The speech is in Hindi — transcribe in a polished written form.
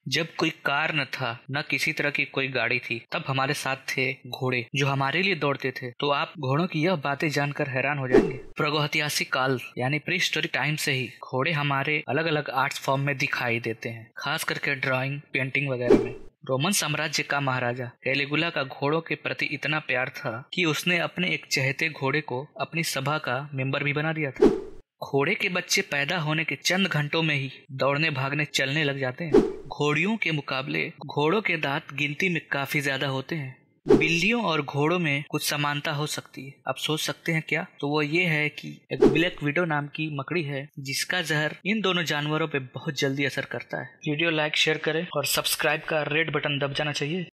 जब कोई कार न था, न किसी तरह की कोई गाड़ी थी, तब हमारे साथ थे घोड़े जो हमारे लिए दौड़ते थे। तो आप घोड़ों की यह बातें जानकर हैरान हो जाएंगे। प्रागैतिहासिक काल यानी प्री हिस्टोरिक टाइम से ही घोड़े हमारे अलग अलग आर्ट्स फॉर्म में दिखाई देते हैं, खास करके ड्राइंग, पेंटिंग वगैरह में। रोमन साम्राज्य का महाराजा कैलिगुला का घोड़ों के प्रति इतना प्यार था कि उसने अपने एक चहेते घोड़े को अपनी सभा का मेंबर भी बना दिया था। घोड़े के बच्चे पैदा होने के चंद घंटों में ही दौड़ने भागने चलने लग जाते हैं। घोड़ियों के मुकाबले घोड़ों के दांत गिनती में काफी ज्यादा होते हैं। बिल्लियों और घोड़ों में कुछ समानता हो सकती है। आप सोच सकते हैं क्या? तो वो ये है कि एक ब्लैक विडो नाम की मकड़ी है जिसका जहर इन दोनों जानवरों पे बहुत जल्दी असर करता है। वीडियो लाइक शेयर करें और सब्सक्राइब का रेड बटन दब जाना चाहिए।